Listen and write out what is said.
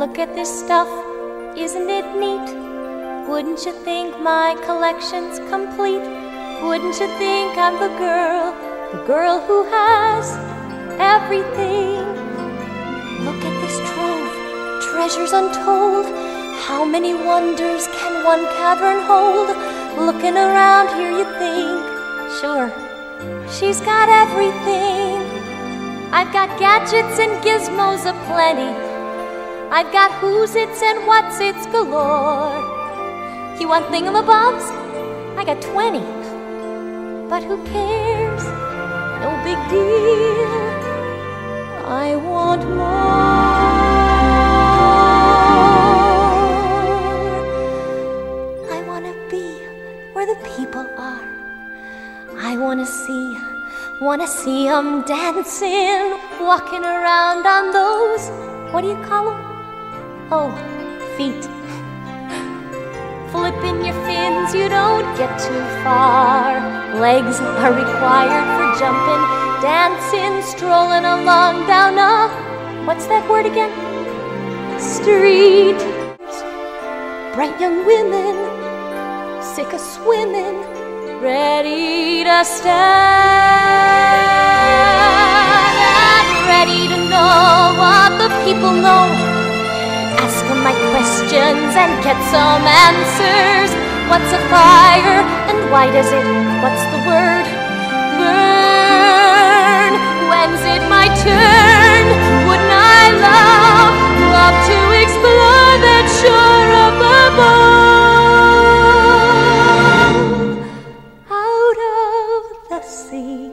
Look at this stuff, isn't it neat? Wouldn't you think my collection's complete? Wouldn't you think I'm the girl who has everything? Look at this trove, treasures untold. How many wonders can one cavern hold? Looking around here you think, sure, she's got everything. I've got gadgets and gizmos aplenty. I've got who's-its and what's-its galore. You want thingamabobs? I got 20. But who cares? No big deal. I want more. I want to be where the people are. I want to see 'em dancing, walking around on those, what do you call 'em? Oh, feet. Flipping your fins, you don't get too far. Legs are required for jumping, dancing, strolling along down a, what's that word again? Street. Bright young women, sick of swimming, ready to stand and ready to know what the people know. Ask them my questions and get some answers. What's a fire and why does it, what's the word, burn? When's it my turn? Wouldn't I love to explore that shore up above, out of the sea?